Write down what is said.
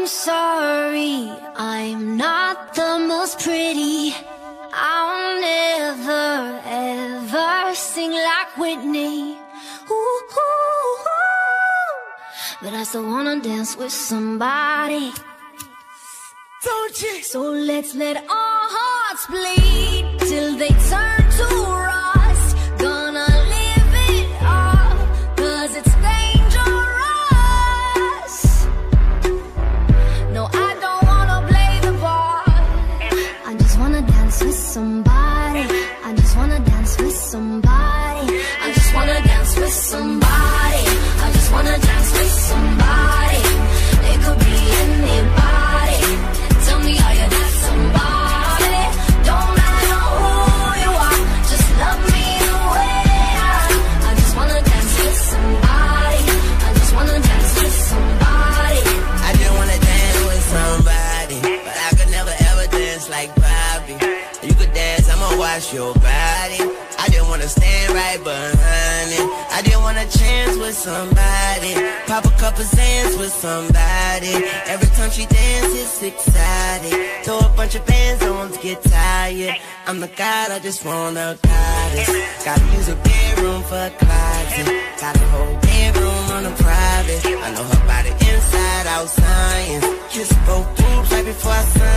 sorry, I'm not the most pretty. I'll never ever sing like Whitney. Ooh, ooh, ooh. But I still wanna dance with somebody. Don't you? So let's let our hearts bleed till they turn to rust. Gonna live it up, 'cause it's dangerous. No, I don't wanna play the part. I just wanna dance with somebody. I just wanna dance with somebody. I just wanna dance with somebody. I just wanna dance with somebody. It could be anybody. Tell me, are you that somebody? Don't matter who you are, just love me the way I am. I just wanna dance with somebody. I just wanna dance with somebody. I just wanna dance with somebody, but I could never ever dance like Bobby. You could dance, I'ma watch your body. I just wanna stand right behind it. I just want a chance with somebody. Pop a couple Zans with somebody. Every time she dances, it's exciting. Throw a bunch of bands on to get tired. I'm the god, I just wanna goddess. Gotta use a bedroom for a closet. Got a whole bedroom on a private. I know her body inside out science. Kiss both boobs right before I sign.